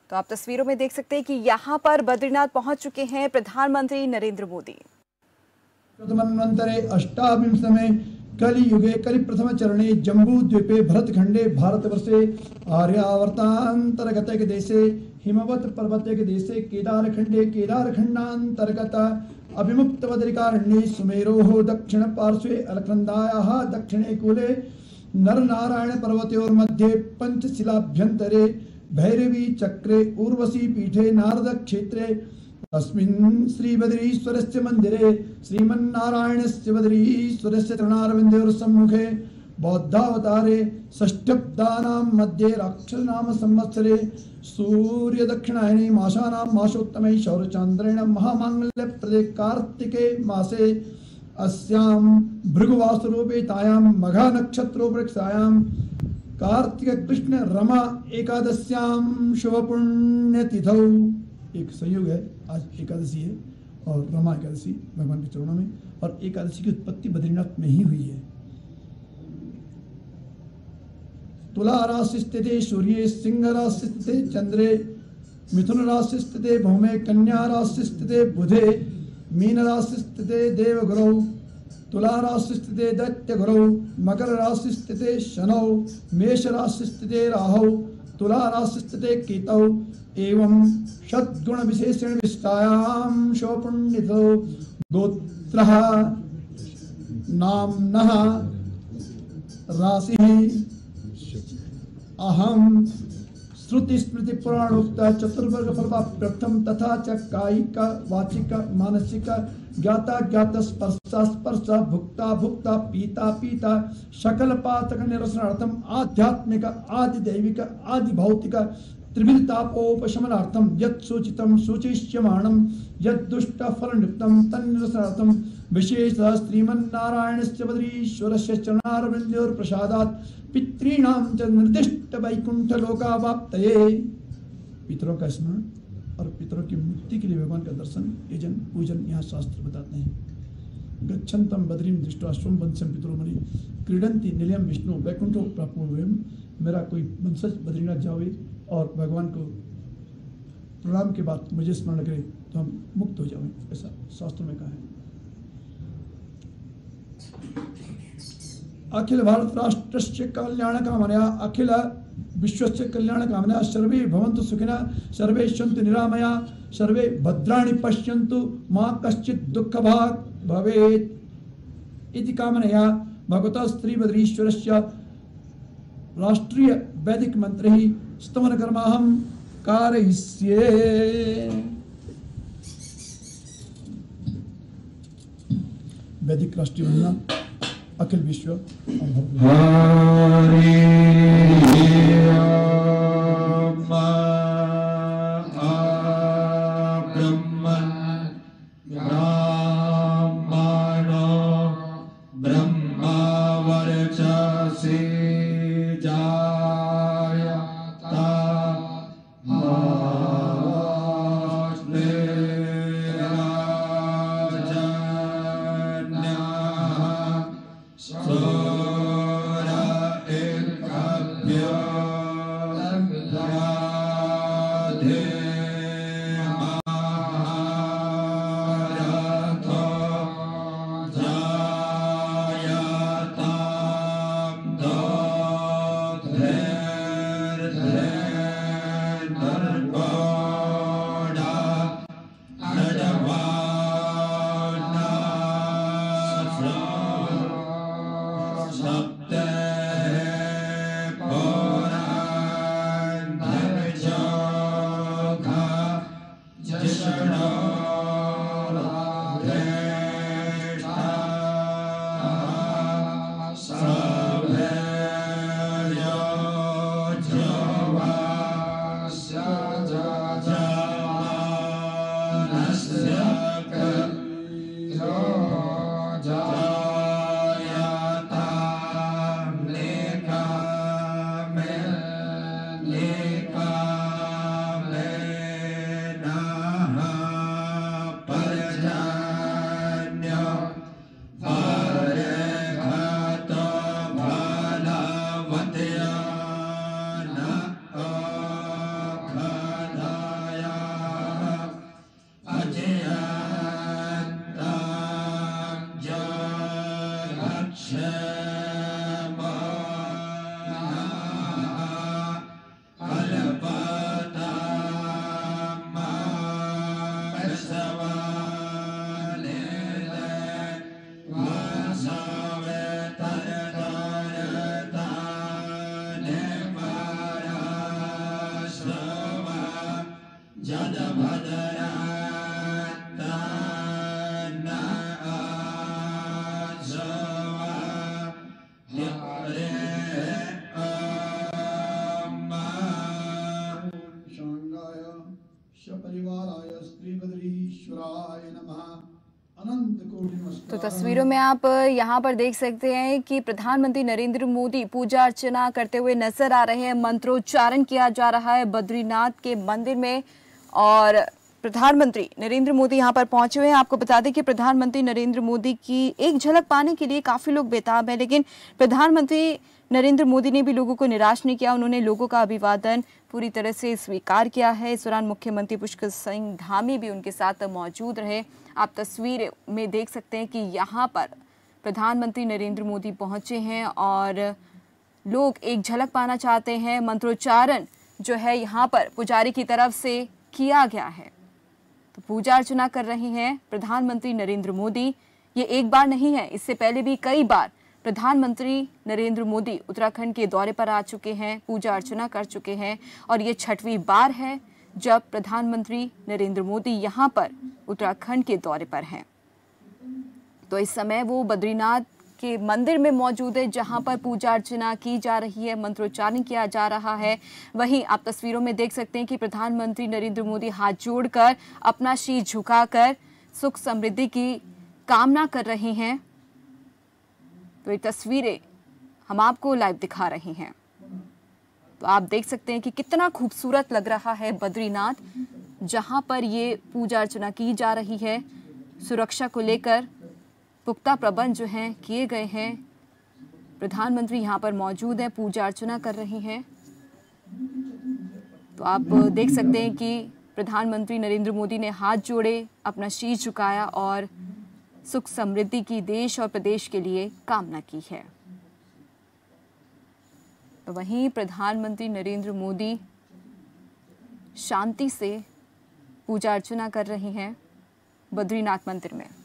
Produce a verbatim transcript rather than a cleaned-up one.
तो आप तस्वीरों में देख सकते हैं कि यहाँ पर बद्रीनाथ पहुंच चुके हैं प्रधानमंत्री नरेंद्र मोदी। प्रथमन्वन्तरे अष्टाविंशतमे कलियुगे कलिप्रथम चरणे जम्बूद्वीपे भरतखंडे भारतवर्षे आर्यावर्तान्तर्गते देशे हिमवत् पर्वते देशे केदारखंडे केदारखंडान्तर्गत अभिमुक्त बद्रिकारण्ये सुमेरोः दक्षिण पार्श्वे अलकनन्दायाः दक्षिणे कूले नरनारायण पर्वतयोर्मध्ये पंचशिलाभ्यन्तरे भैरवी चक्रे उर्वशी पीठे नारद क्षेत्रे अस्मिन् श्री बद्रीश्वरस्य मंदिरे श्रीमन्नारायणस्य बद्रीश्वरस्य चरणारविन्दयोः सम्मुखे बौद्धावतारे षष्ठब्दानां मध्ये राक्षसनाम संवत्सरे सूर्य दक्षिणायने मासानां मासोत्तमे शौरचान्द्रेण महामाङ्गल्यप्रदे कार्तिके मासे अस्यां भृगुवासरूपे तायां मघा नक्षत्रोपरक्षायां कार्तिक कृष्ण रमा एकादश्यां शुभ पुण्य तिथौ एक संयोग है। आज एकादशी है और रमा एकादशी भगवान के चरणों में, और एकादशी की उत्पत्ति बद्रीनाथ में ही हुई है। तुला राशि स्थिते सूर्ये, सिंह राशि स्थिते चंद्रे, मिथुन राशि स्थिते भौमे, कन्या राशि स्थिते बुधे, मीन राशि स्थिते देवगुरौ, तुला राशि स्थिते दैत्य गुरौ, मकर राशि स्थिते शनौ, मेष राशि स्थिते राहौ, तुला राशि स्थिते केतौ एवं षद्गुण विशेषण विष्टायां शोपुण्यतो गोत्रः नाम्नः राशिः अहं श्रुति स्मृति पुराणोक्त चतुर्वर्ग फलप्रथम तथा च कायिक वाचिक मानसिक ज्ञाता ज्ञात स्पर्शा स्पर्श भुक्ता भुक्ता पीता पीता सकल पातक निरसनार्थम आध्यात्मिक आदि दैविक आदि भौतिक त्रिविधतापोपशमनार्थम यत् सूचितं सूचिष्यमाणं यत् दुष्ट फलनिप्तं तन्निरसनार्थम विशेषतः श्रीमन्नारायणस्य बद्रीश्वरस्य चरणारविन्दयोः प्रसादात् पितॄणां च निर्दिष्ट वैकुंठ लोकावाप्तये। पितरों का स्मरण और पितरों की मुक्ति के लिए भगवान का दर्शन यजन पूजन यहाँ शास्त्र बताते हैं। गच्छन्तम बद्रीं दृष्ट्वा स्वं वंशं पितरोमणि क्रीडन्ति निलयम विष्णु वैकुंठो प्राप्नुर्वयम्। मेरा कोई वंशज बद्रीनाथ जावे और भगवान को प्रणाम के बाद मुझे स्मरण करे तो हम मुक्त हो जाएं, ऐसा शास्त्र में कहा है। अखिल भारत राष्ट्रस्य कल्याण कामनया अखिल विश्वस्य कल्याण कामनया सर्वे भवन्तु सुखिनः सर्वे सन्तु निरामया सर्वे भद्राणि पश्यन्तु मा कश्चित् दुःखभाग् भवेत् इति कामनया भगवतः श्री बद्रीश्वरस्य राष्ट्रीय वैदिक मंत्रैः स्तमन कर्माहं कारयिष्ये। वैदिक राष्ट्रीय वंदना अखिल विश्व हरे परिवाराय श्री बद्रीश्वराय नमः। अनंत कोटि नमस्कार। तो तस्वीरों में आप यहाँ पर देख सकते हैं कि प्रधानमंत्री नरेंद्र मोदी पूजा अर्चना करते हुए नजर आ रहे हैं। मंत्रोच्चारण किया जा रहा है बद्रीनाथ के मंदिर में और प्रधानमंत्री नरेंद्र मोदी यहाँ पर पहुंचे हुए हैं। आपको बता दें कि प्रधानमंत्री नरेंद्र मोदी की एक झलक पाने के लिए काफी लोग बेताब हैं, लेकिन प्रधानमंत्री नरेंद्र मोदी ने भी लोगों को निराश नहीं किया। उन्होंने लोगों का अभिवादन पूरी तरह से स्वीकार किया है। इस दौरान मुख्यमंत्री पुष्कर सिंह धामी भी उनके साथ मौजूद रहे। आप तस्वीर में देख सकते हैं कि यहाँ पर प्रधानमंत्री नरेंद्र मोदी पहुंचे हैं और लोग एक झलक पाना चाहते हैं। मंत्रोच्चारण जो है यहाँ पर पुजारी की तरफ से किया गया है, तो पूजा अर्चना कर रहे हैं प्रधानमंत्री नरेंद्र मोदी। ये एक बार नहीं है, इससे पहले भी कई बार प्रधानमंत्री नरेंद्र मोदी उत्तराखंड के दौरे पर आ चुके हैं, पूजा अर्चना कर चुके हैं और ये छठवीं बार है जब प्रधानमंत्री नरेंद्र मोदी यहाँ पर उत्तराखंड के दौरे पर हैं। तो इस समय वो बद्रीनाथ के मंदिर में मौजूद है जहां पर पूजा अर्चना की जा रही है, मंत्रोच्चारण किया जा रहा है। वहीं आप तस्वीरों में देख सकते हैं कि प्रधानमंत्री नरेंद्र मोदी हाथ जोड़कर अपना शीश झुकाकर सुख समृद्धि की कामना कर रहे हैं। तो ये तस्वीरें हम आपको लाइव दिखा रहे हैं। तो आप देख सकते हैं कि कितना खूबसूरत लग रहा है बद्रीनाथ, जहां पर ये पूजा अर्चना की जा रही है। सुरक्षा को लेकर पुख्ता प्रबंध जो हैं किए गए हैं। प्रधानमंत्री यहाँ पर मौजूद हैं, पूजा अर्चना कर रहे हैं। तो आप देख सकते हैं कि प्रधानमंत्री नरेंद्र मोदी ने हाथ जोड़े, अपना शीश झुकाया और सुख समृद्धि की देश और प्रदेश के लिए कामना की है। तो वहीं प्रधानमंत्री नरेंद्र मोदी शांति से पूजा अर्चना कर रहे हैं बद्रीनाथ मंदिर में।